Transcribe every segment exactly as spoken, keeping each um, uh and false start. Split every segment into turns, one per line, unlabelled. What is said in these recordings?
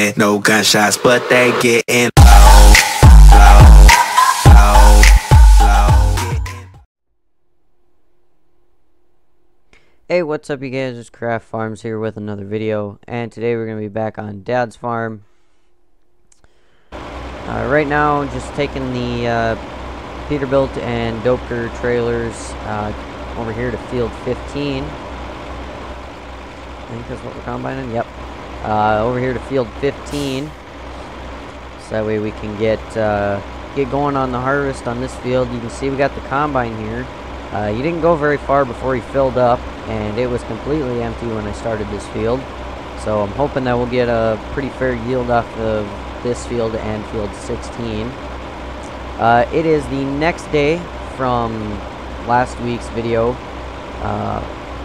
hear no gunshots, but they getting low, low, low, low.
Hey, what's up you guys, it's Craft Farms here with another video, and today we're going to be back on Dad's farm. Uh, right now, just taking the uh, Peterbilt and Doper trailers uh, over here to field fifteen. I think that's what we're combining, yep. Uh, over here to field fifteen, so that way we can get, uh, get going on the harvest on this field. You can see we got the combine here. Uh, you didn't go very far before he filled up, and it was completely empty when I started this field. So I'm hoping that we'll get a pretty fair yield off of this field and field sixteen. Uh, it is the next day from last week's video. Uh,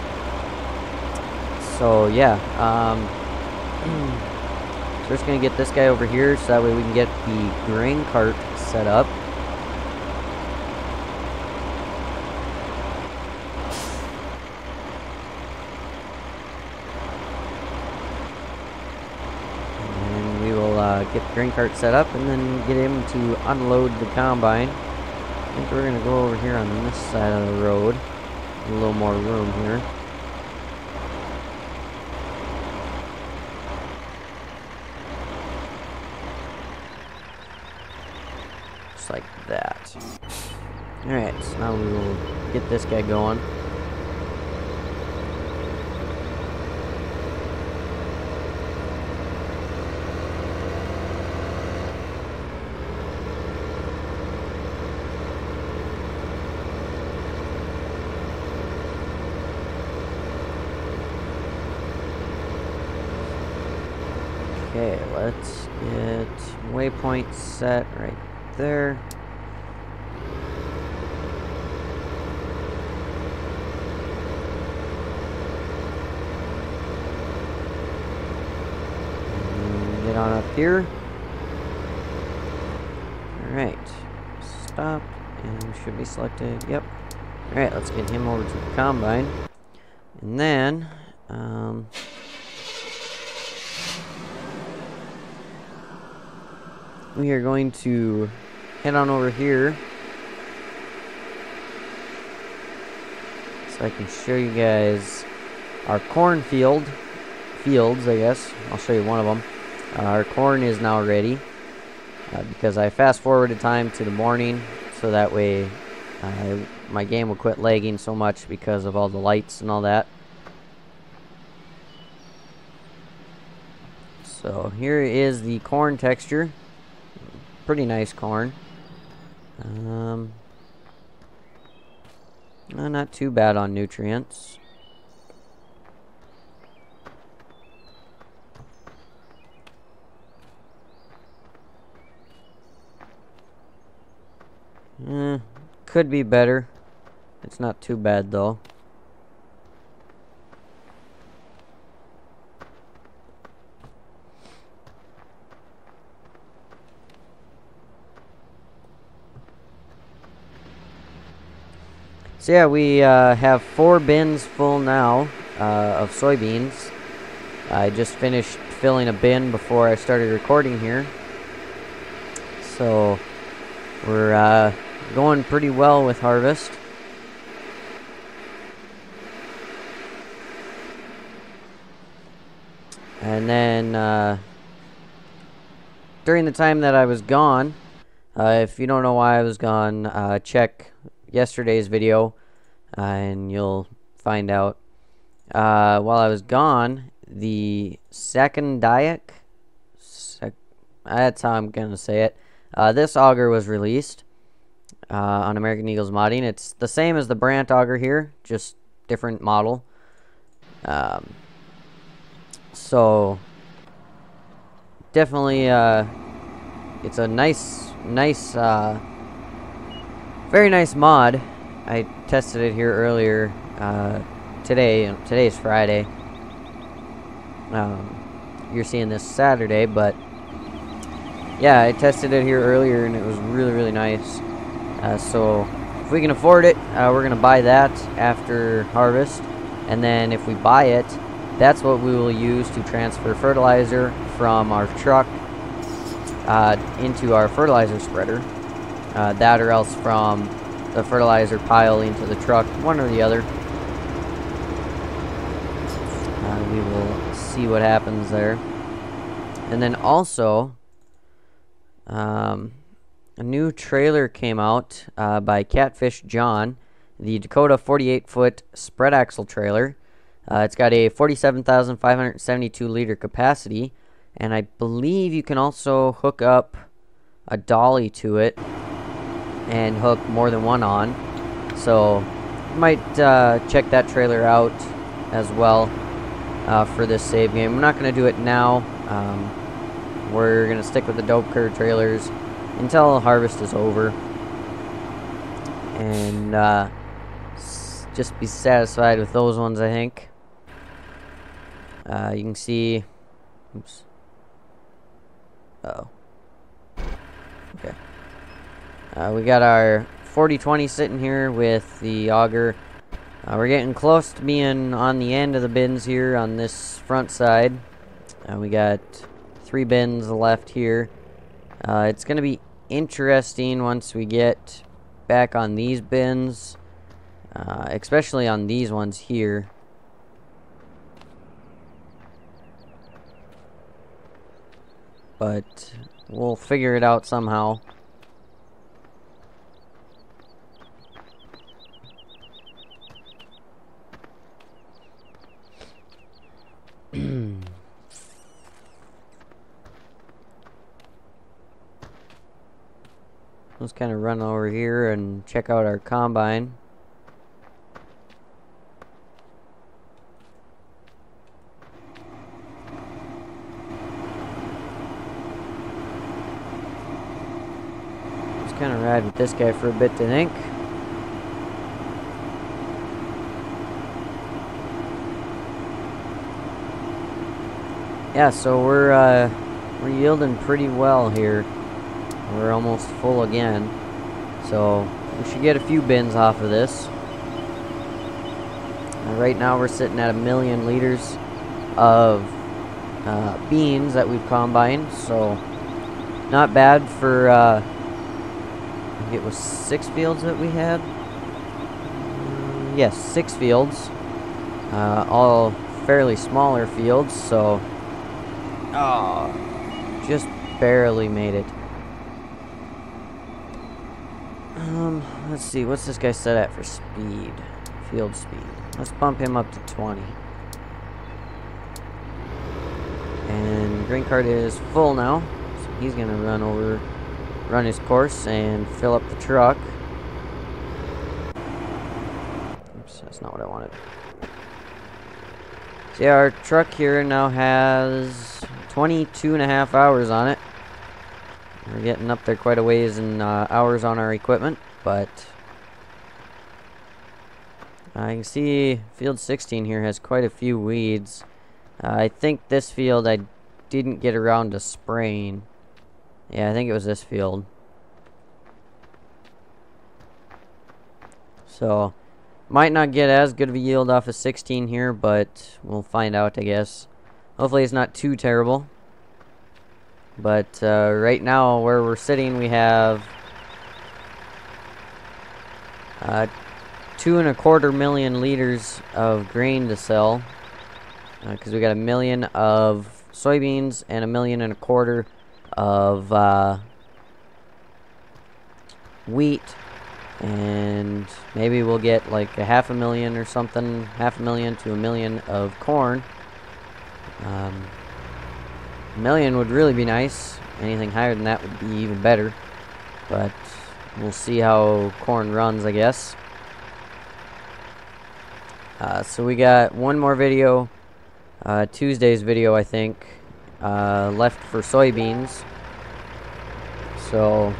so yeah, um, so we're just going to get this guy over here so that way we can get the grain cart set up. Uh, get the grain cart set up and then get him to unload the combine. I think we're going to go over here on this side of the road. A little more room here. Just like that. Alright, so now we will get this guy going. Okay, let's get waypoint set right there. And get on up here. Alright, stop, and we should be selected. Yep. Alright, let's get him over to the combine. And then, um... we are going to head on over here so I can show you guys our cornfield fields, I guess. I'll show you one of them. Uh, our corn is now ready uh, because I fast forwarded time to the morning so that way uh, my game will quit lagging so much because of all the lights and all that. So here is the corn texture. Pretty nice corn. Um, uh, not too bad on nutrients. Eh, could be better. It's not too bad though. So yeah, we uh, have four bins full now uh, of soybeans. I just finished filling a bin before I started recording here. So we're uh, going pretty well with harvest. And then uh, during the time that I was gone, uh, if you don't know why I was gone, uh, check yesterday's video uh, and you'll find out. Uh, while I was gone, the secondaic, sec that's how I'm gonna say it, uh, this auger was released uh, on American Eagles Modding. It's the same as the Brandt auger here, just different model. Um, so definitely uh, it's a nice nice uh, very nice mod. I tested it here earlier uh, today. Today's Friday. Um, you're seeing this Saturday, but yeah, I tested it here earlier and it was really, really nice. Uh, so if we can afford it, uh, we're gonna buy that after harvest, and then if we buy it, that's what we will use to transfer fertilizer from our truck uh, into our fertilizer spreader. Uh, that or else from the fertilizer pile into the truck, one or the other. Uh, we will see what happens there. And then also, um, a new trailer came out uh, by Catfish John, the Dakota forty-eight foot spread axle trailer. Uh, it's got a forty-seven thousand five hundred seventy-two liter capacity, and I believe you can also hook up a dolly to it and hook more than one on. So you might uh, check that trailer out as well uh, for this save game. I'm not going to do it now. Um, we're going to stick with the dope curd trailers until harvest is over, and uh, s just be satisfied with those ones, I think. Uh, you can see, oops, uh oh, okay, uh, we got our forty twenty sitting here with the auger. Uh, we're getting close to being on the end of the bins here on this front side. Uh, we got three bins left here. Uh, it's going to be interesting once we get back on these bins, uh, especially on these ones here. But we'll figure it out somehow. Let's kind of run over here and check out our combine. Let's kind of ride with this guy for a bit, I think. Yeah, so we're uh, we're yielding pretty well here. We're almost full again, so we should get a few bins off of this. Uh, right now we're sitting at a million liters of uh, beans that we've combined, so not bad for, uh, I think it was six fields that we had. Yes, six fields, uh, all fairly smaller fields, so oh, just barely made it. Um, let's see, what's this guy set at for speed? Field speed. Let's bump him up to twenty. And green card is full now, so he's gonna run over, run his course and fill up the truck. Oops, that's not what I wanted. So yeah, our truck here now has twenty-two and a half hours on it. We're getting up there quite a ways in uh, hours on our equipment, but I can see field sixteen here has quite a few weeds. Uh, I think this field I didn't get around to spraying. Yeah, I think it was this field. So, might not get as good of a yield off of sixteen here, but we'll find out, I guess. Hopefully it's not too terrible. But uh, right now, where we're sitting, we have uh, two and a quarter million liters of grain to sell, because uh, we got a million of soybeans and a million and a quarter of uh, wheat, and maybe we'll get like a half a million or something, half a million to a million of corn. Um, A million would really be nice. Anything higher than that would be even better. But we'll see how corn runs, I guess. Uh, so we got one more video, uh, Tuesday's video, I think, uh, left for soybeans. So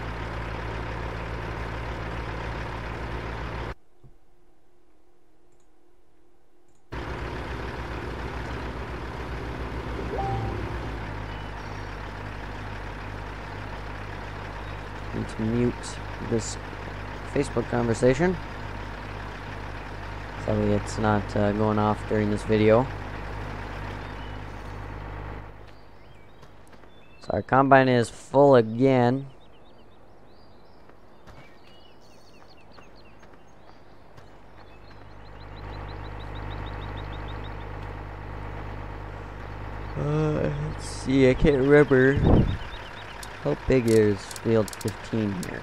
need to mute this Facebook conversation so it's not uh, going off during this video. So our combine is full again. Uh, let's see, I can't remember how big is field fifteen here.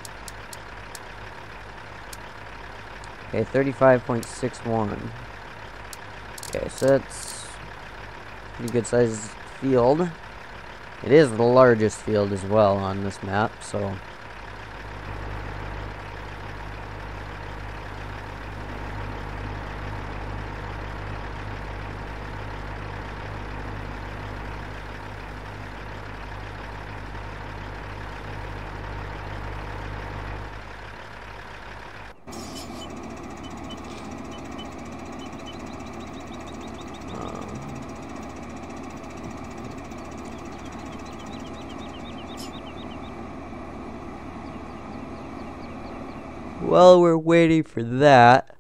Okay, thirty-five point six one. Okay, so that's a pretty good sized field. It is the largest field as well on this map, so while we're waiting for that,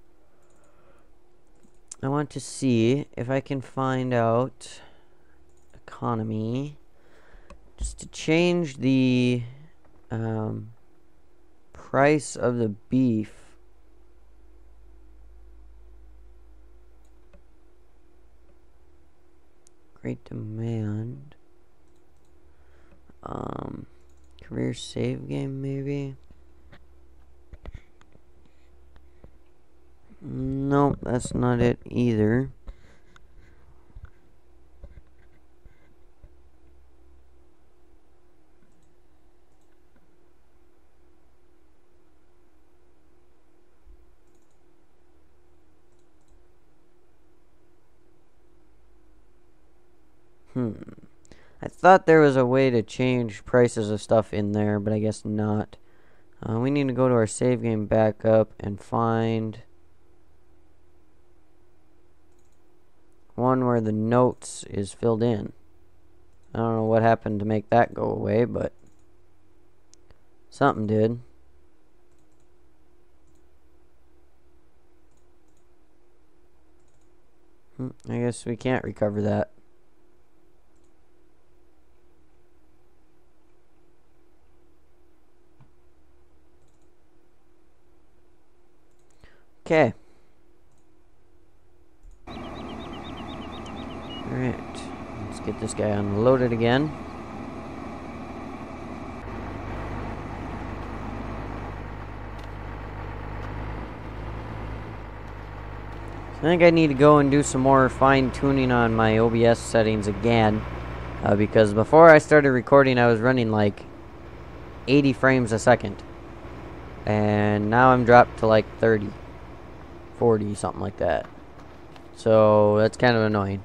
I want to see if I can find out economy just to change the um, price of the beef. Great demand. Um, career save game maybe. Nope, that's not it either. Hmm. I thought there was a way to change prices of stuff in there, but I guess not. Uh, we need to go to our save game backup and find one where the notes is filled in. I don't know what happened to make that go away, but something did. Hmm, I guess we can't recover that. Okay. Alright, let's get this guy unloaded again. I think I need to go and do some more fine tuning on my O B S settings again, uh, because before I started recording I was running like eighty frames a second, and now I'm dropped to like thirty, forty, something like that. So that's kind of annoying.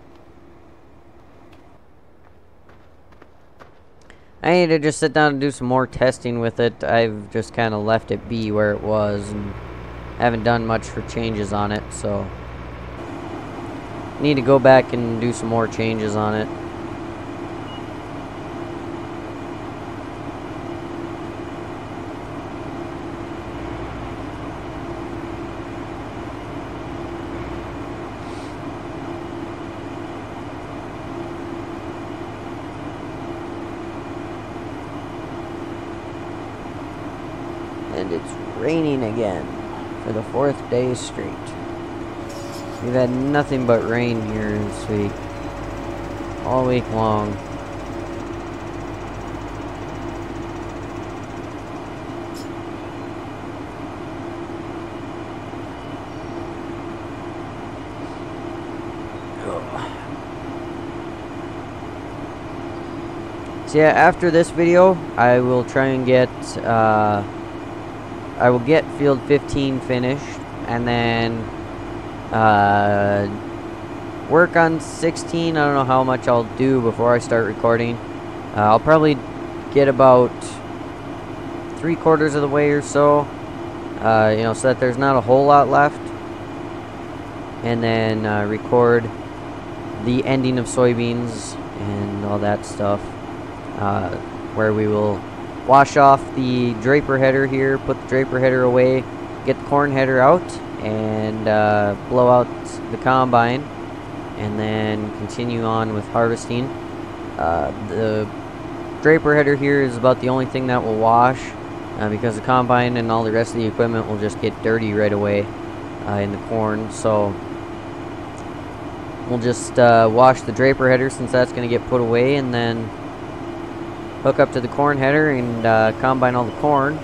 I need to just sit down and do some more testing with it. I've just kind of left it be where it was and haven't done much for changes on it, so need to go back and do some more changes on it. And it's raining again for the fourth day straight. We've had nothing but rain here this week, all week long. So yeah, after this video, I will try and get uh, I will get field fifteen finished, and then uh, work on sixteen. I don't know how much I'll do before I start recording. Uh, I'll probably get about three quarters of the way or so, uh, you know, so that there's not a whole lot left, and then uh, record the ending of soybeans and all that stuff, uh, where we will wash off the draper header here, put the draper header away, get the corn header out, and uh, blow out the combine, and then continue on with harvesting. Uh, the draper header here is about the only thing that will wash, uh, because the combine and all the rest of the equipment will just get dirty right away uh, in the corn. So we'll just uh, wash the draper header since that's going to get put away, and then hook up to the corn header and uh, combine all the corn.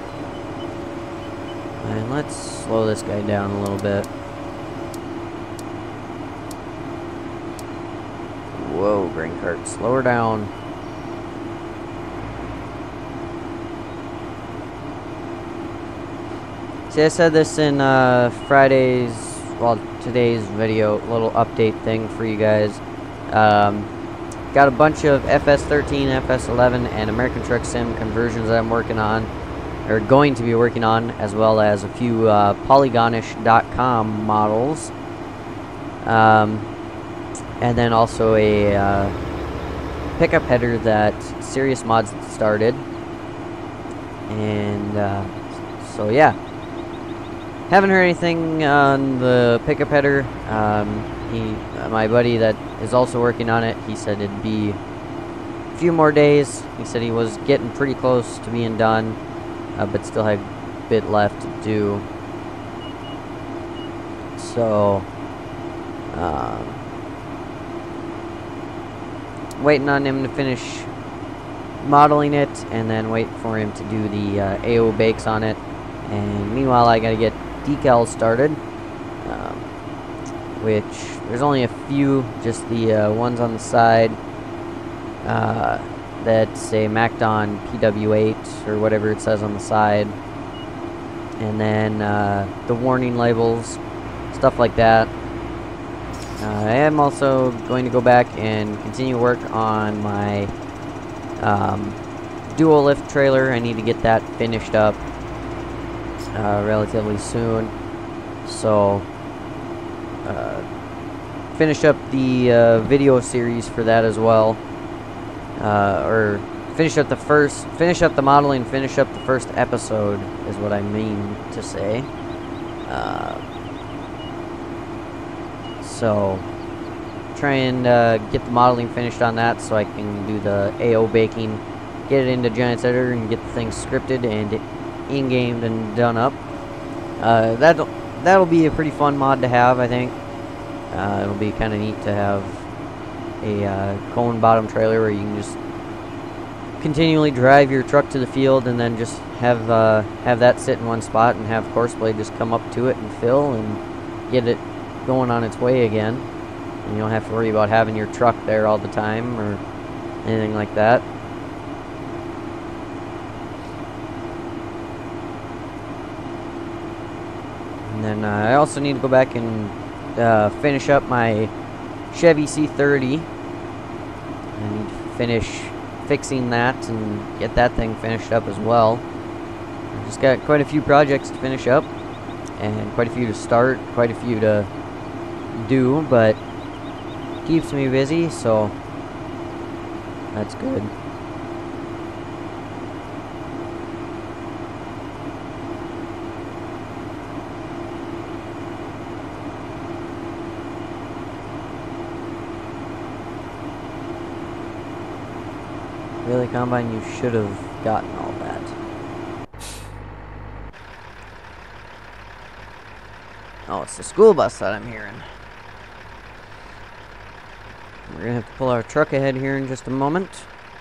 And let's slow this guy down a little bit. Whoa, grain cart, slow her down. See, I said this in uh, Friday's, well, today's video, little update thing for you guys. Um, got a bunch of F S thirteen, F S eleven, and American Truck Sim conversions that I'm working on, or going to be working on, as well as a few uh, polygonish dot com models. Um, and then also a uh, pickup header that Serious Mods started. And uh, so, yeah. Haven't heard anything on the pickup header. Um, he, uh, my buddy that is also working on it, he said it'd be a few more days. He said he was getting pretty close to being done, uh, but still had a bit left to do. So, um, waiting on him to finish modeling it, and then wait for him to do the uh, A O bakes on it. And meanwhile, I gotta get decals started, um, which there's only a few, just the uh, ones on the side uh, that say Macdon P W eight or whatever it says on the side, and then uh, the warning labels, stuff like that. Uh, I am also going to go back and continue work on my um, dual lift trailer. I need to get that finished up Uh, relatively soon, so uh, finish up the uh, video series for that as well, uh, or finish up the first, finish up the modeling, finish up the first episode is what I mean to say. Uh, so try and uh, get the modeling finished on that so I can do the A O baking, get it into Giants Editor, and get the thing scripted and it in-gamed and done up. Uh, that'll, that'll be a pretty fun mod to have, I think. Uh, it'll be kind of neat to have a uh, cone bottom trailer where you can just continually drive your truck to the field and then just have uh, have that sit in one spot and have Courseblade just come up to it and fill and get it going on its way again. And you don't have to worry about having your truck there all the time or anything like that. And then uh, I also need to go back and uh, finish up my Chevy C thirty. I need to finish fixing that and get that thing finished up as well. I've just got quite a few projects to finish up, and quite a few to start, quite a few to do, but keeps me busy, so that's good. Really, Combine, you should have gotten all that. Oh, it's the school bus that I'm hearing. We're gonna have to pull our truck ahead here in just a moment.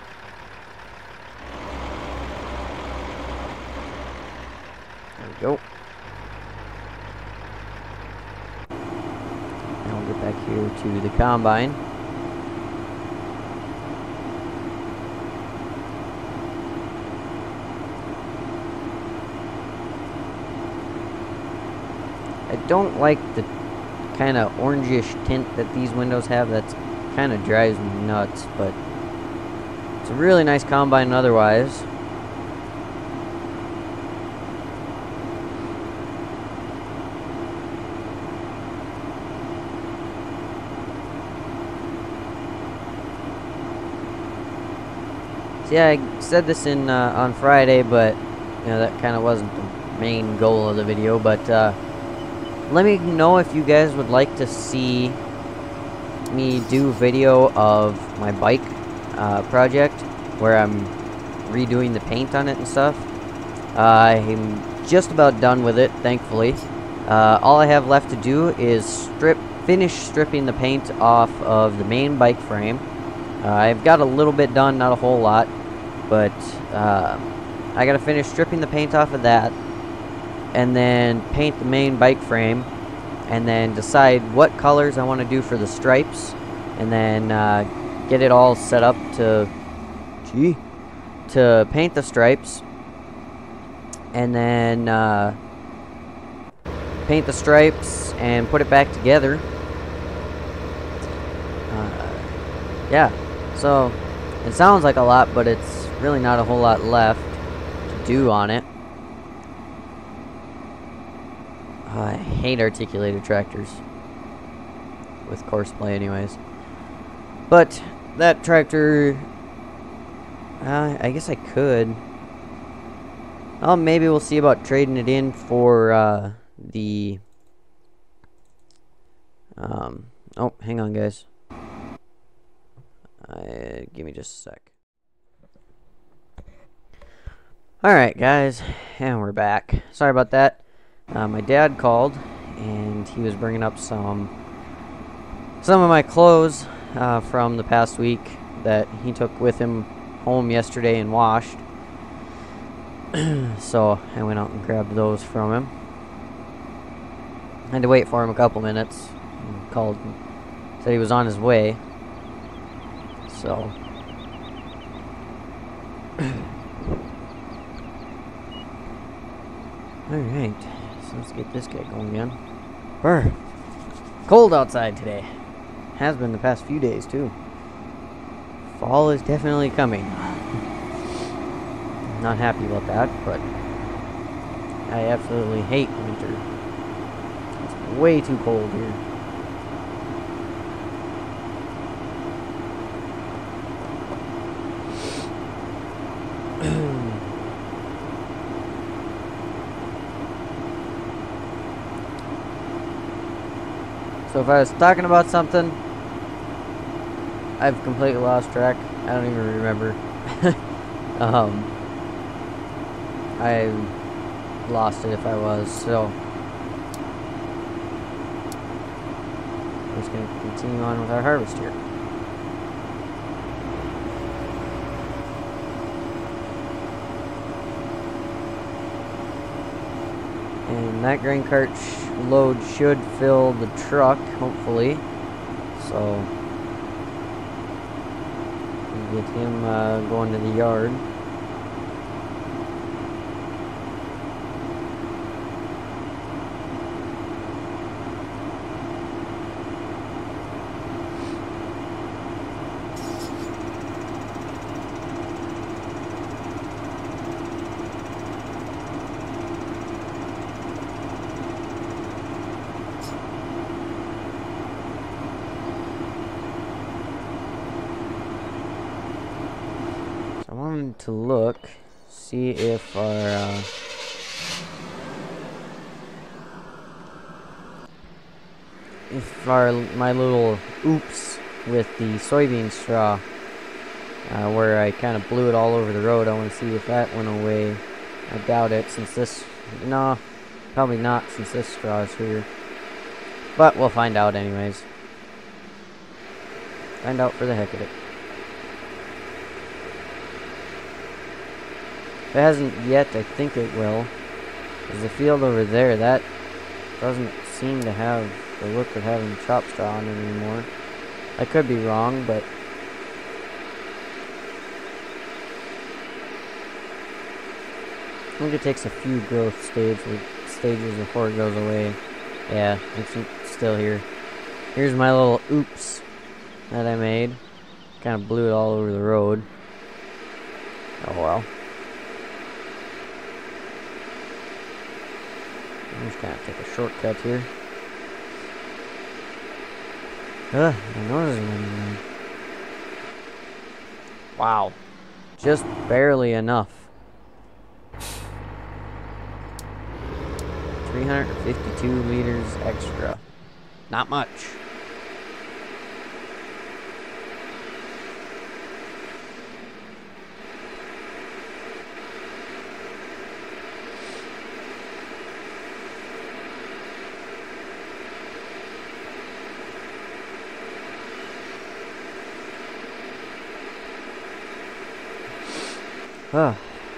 There we go. Now we'll get back here to the Combine. I don't like the kind of orangish tint that these windows have. That's kind of drives me nuts, but it's a really nice Combine otherwise. See, I said this in uh, on Friday, but you know that kind of wasn't the main goal of the video, but uh, let me know if you guys would like to see me do video of my bike uh, project, where I'm redoing the paint on it and stuff. Uh, I'm just about done with it, thankfully. Uh, all I have left to do is strip, finish stripping the paint off of the main bike frame. Uh, I've got a little bit done, not a whole lot, but uh, I gotta finish stripping the paint off of that, and then paint the main bike frame, and then decide what colors I want to do for the stripes, and then uh, get it all set up to, gee, to paint the stripes, and then uh, paint the stripes and put it back together. Uh, yeah, so it sounds like a lot, but it's really not a whole lot left to do on it. Uh, I hate articulated tractors with Courseplay anyways. But that tractor, uh, I guess I could. Oh, maybe we'll see about trading it in for uh, the... Um, oh, hang on, guys. Uh, give me just a sec. Alright, guys, and we're back. Sorry about that. Uh, my dad called, and he was bringing up some some of my clothes uh, from the past week that he took with him home yesterday and washed. So I went out and grabbed those from him. I had to wait for him a couple minutes. He called and said he was on his way. So alright. So let's get this guy going again. Brr. Cold outside today. Has been the past few days too. Fall is definitely coming. Not happy about that, but I absolutely hate winter. It's way too cold here. So if I was talking about something, I've completely lost track. I don't even remember. um, I lost it if I was, so I'm just going to continue on with our harvest here. And that grain cart sh load should fill the truck, hopefully. So we'll get him uh, going to the yard. I wanted to look, see if our uh, if our my little oops with the soybean straw, uh, where I kind of blew it all over the road. I want to see if that went away. I doubt it, since this no, probably not, since this straw is here. But we'll find out anyways. Find out for the heck of it. If it hasn't yet, I think it will. There's a field over there that doesn't seem to have the look of having chop straw on it anymore. I could be wrong, but I think it takes a few growth stage stages before it goes away. Yeah, it's still here. Here's my little oops that I made. Kind of blew it all over the road. Oh well. I'm just gonna take a shortcut here. Ugh, my nose is running now. Wow. Just barely enough. three hundred fifty-two liters extra. Not much. Huh.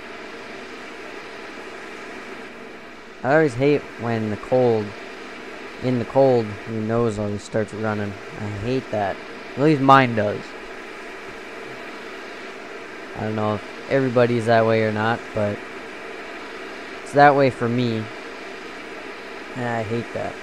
I always hate when the cold, in the cold, your nose always starts running. I hate that. At least mine does. I don't know if everybody's that way or not, but it's that way for me. And I hate that.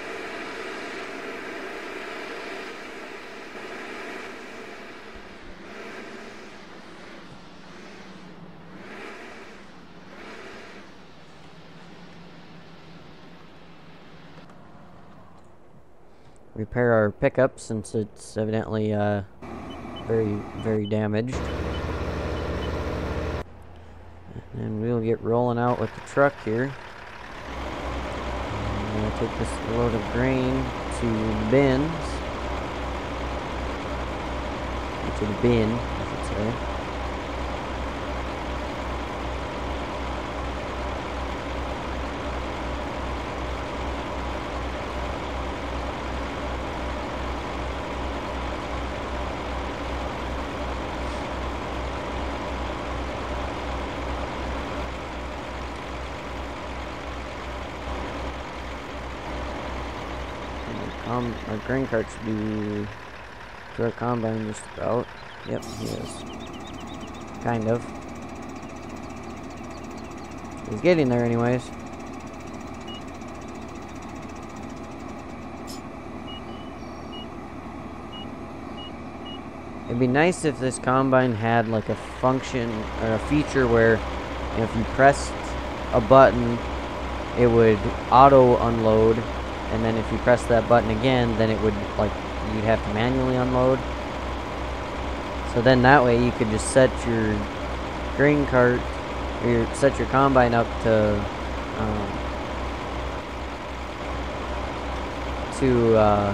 Repair our pickup since it's evidently uh, very, very damaged. And we'll get rolling out with the truck here. I'm going to take this load of grain to bins. To the bin, I should say. Um, our grain cart should be to our combine just about. Yep, he is. Kind of. He's getting there anyways. It'd be nice if this combine had like a function or a feature where, you know, if you pressed a button, it would auto unload. And then if you press that button again, then it would, like, you'd have to manually unload. So then that way you could just set your grain cart, or your, set your combine up to, um, to, uh,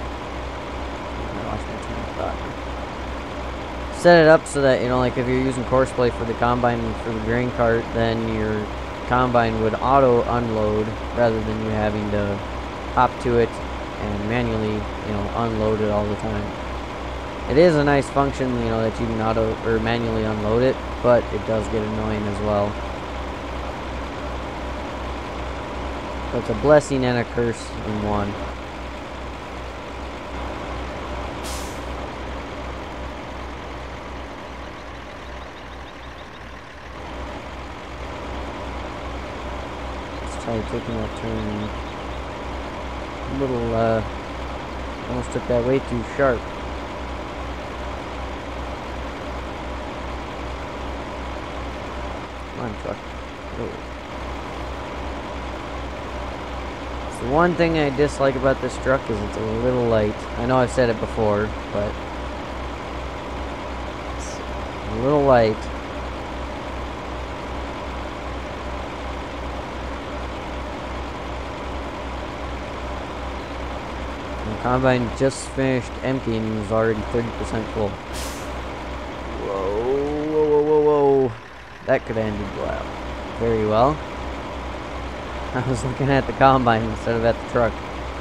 I lost my train of thought. Set it up so that, you know, like if you're using courseplay for the combine for the grain cart, then your combine would auto unload rather than you having to hop to it and manually, you know, unload it all the time. It is a nice function, you know, that you can auto or manually unload it, but it does get annoying as well. So it's a blessing and a curse in one. Let's try taking that turn. A little, uh, almost took that way too sharp. Come on, truck. Go. So one thing I dislike about this truck is it's a little light. I know I've said it before, but it's a little light. Combine just finished emptying and is already thirty percent full. Whoa, whoa, whoa, whoa, whoa. That could have ended well. Very well. I was looking at the combine instead of at the truck.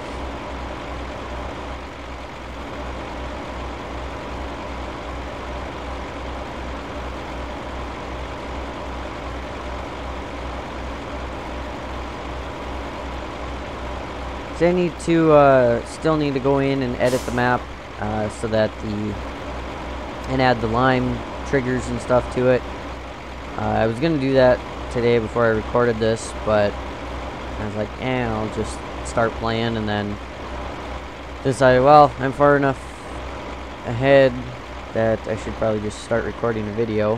So I need to, uh, still need to go in and edit the map, uh, so that the, and add the lime triggers and stuff to it. Uh, I was going to do that today before I recorded this, but I was like, eh, I'll just start playing, and then decided, well, I'm far enough ahead that I should probably just start recording a video.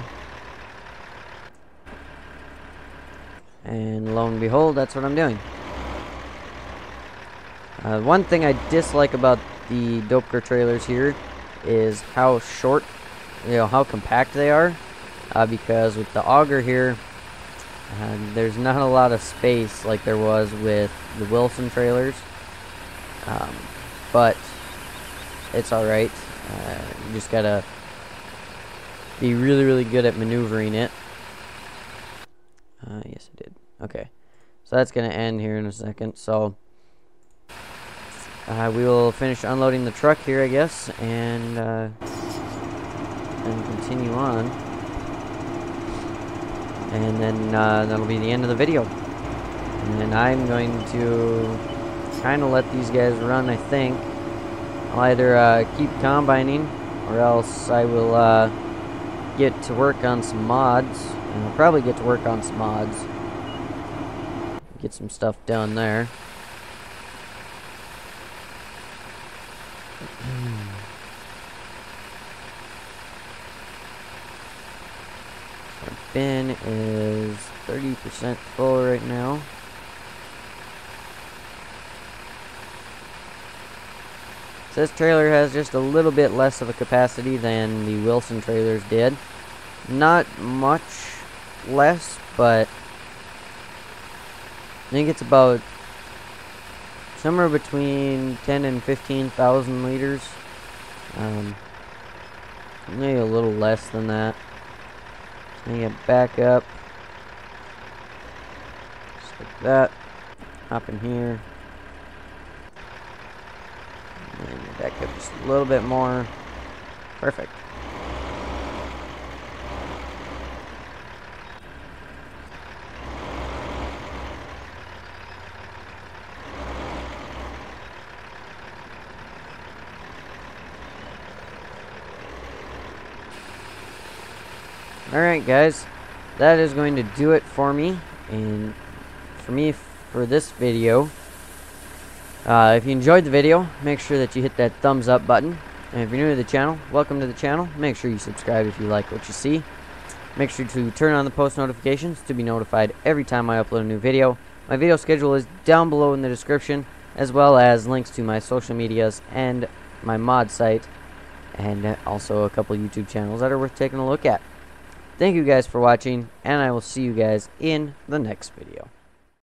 And lo and behold, that's what I'm doing. Uh, one thing I dislike about the Dopeker trailers here is how short, you know, how compact they are. Uh, because with the auger here, uh, there's not a lot of space like there was with the Wilson trailers. Um, but it's alright. Uh, you just gotta be really, really good at maneuvering it. Uh, yes, I did. Okay. So that's gonna end here in a second. So Uh, we will finish unloading the truck here, I guess, and, uh, and continue on. and then uh, that'll be the end of the video. And then I'm going to kind of let these guys run, I think. I'll either uh, keep combining, or else I will uh, get to work on some mods. And I'll probably get to work on some mods. Get some stuff done there. Our bin is thirty percent full right now. This trailer has just a little bit less of a capacity than the Wilson trailers did. Not much less, but I think it's about somewhere between ten and fifteen thousand liters. Um, maybe a little less than that. Let me get back up. Just like that. Hop in here. And back up just a little bit more. Perfect. Alright guys, that is going to do it for me, and for me for this video. Uh, if you enjoyed the video, make sure that you hit that thumbs up button, and if you're new to the channel, welcome to the channel. Make sure you subscribe if you like what you see. Make sure to turn on the post notifications to be notified every time I upload a new video. My video schedule is down below in the description, as well as links to my social medias and my mod site, and also a couple YouTube channels that are worth taking a look at. Thank you guys for watching, and I will see you guys in the next video.